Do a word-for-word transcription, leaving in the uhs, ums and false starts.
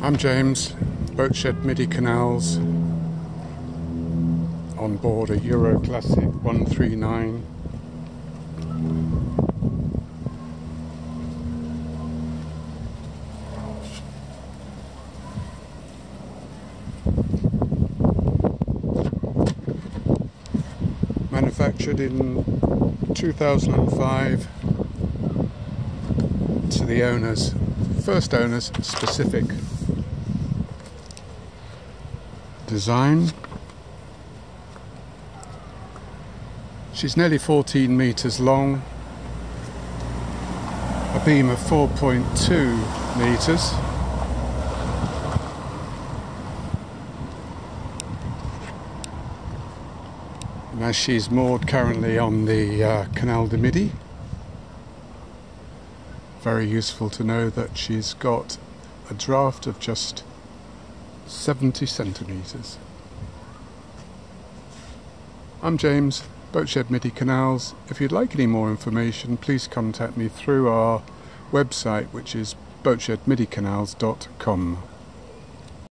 I'm James, Boatshed MIDI Canals on board a Euro Classic one three nine. Manufactured in two thousand five to the owners, first owners specific design. She's nearly fourteen meters long, a beam of four point two meters. And as she's moored currently on the uh, Canal de Midi, very useful to know that she's got a draft of just seventy centimeters. I'm James, Boatshed MIDI Canals. If you'd like any more information, please contact me through our website, which is boatshed midi canals dot com.